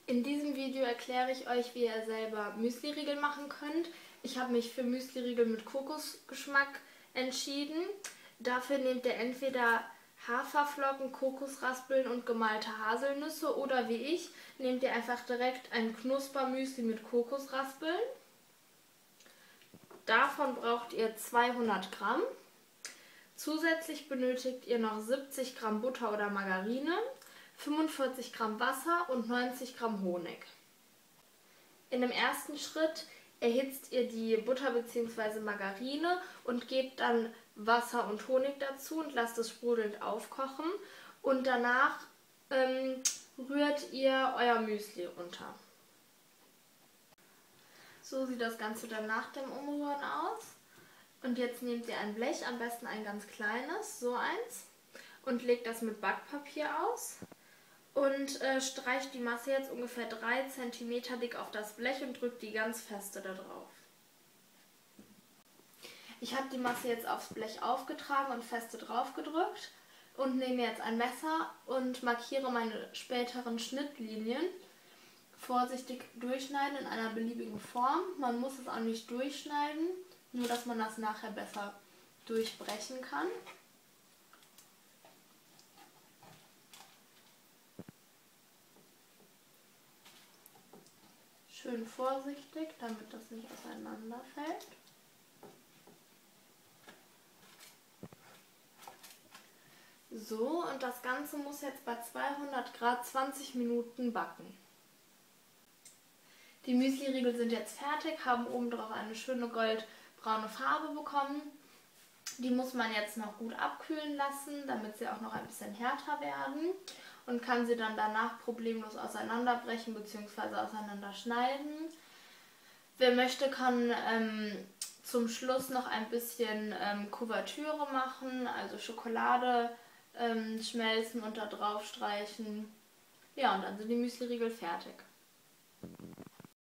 In diesem Video erkläre ich euch, wie ihr selber Müsliriegel machen könnt. Ich habe mich für Müsliriegel mit Kokosgeschmack entschieden. Dafür nehmt ihr entweder Haferflocken, Kokosraspeln und gemalte Haselnüsse oder wie ich, nehmt ihr einfach direkt ein Knuspermüsli mit Kokosraspeln. Davon braucht ihr 200 Gramm. Zusätzlich benötigt ihr noch 70 Gramm Butter oder Margarine, 45 Gramm Wasser und 90 Gramm Honig. In dem ersten Schritt erhitzt ihr die Butter bzw. Margarine und gebt dann Wasser und Honig dazu und lasst es sprudelnd aufkochen. Und danach rührt ihr euer Müsli unter. So sieht das Ganze dann nach dem Umrühren aus. Und jetzt nehmt ihr ein Blech, am besten ein ganz kleines, so eins, und legt das mit Backpapier aus. Und streicht die Masse jetzt ungefähr 3 cm dick auf das Blech und drückt die ganz feste da drauf. Ich habe die Masse jetzt aufs Blech aufgetragen und feste drauf gedrückt und nehme jetzt ein Messer und markiere meine späteren Schnittlinien. Vorsichtig durchschneiden in einer beliebigen Form. Man muss es auch nicht durchschneiden, nur dass man das nachher besser durchbrechen kann. Schön vorsichtig, damit das nicht auseinanderfällt. So, und das Ganze muss jetzt bei 200 Grad 20 Minuten backen. Die Müsliriegel sind jetzt fertig, haben oben drauf eine schöne goldbraune Farbe bekommen. Die muss man jetzt noch gut abkühlen lassen, damit sie auch noch ein bisschen härter werden. Und kann sie dann danach problemlos auseinanderbrechen bzw. auseinanderschneiden. Wer möchte, kann zum Schluss noch ein bisschen Kuvertüre machen, also Schokolade schmelzen und da drauf streichen. Ja, und dann sind die Müsliriegel fertig.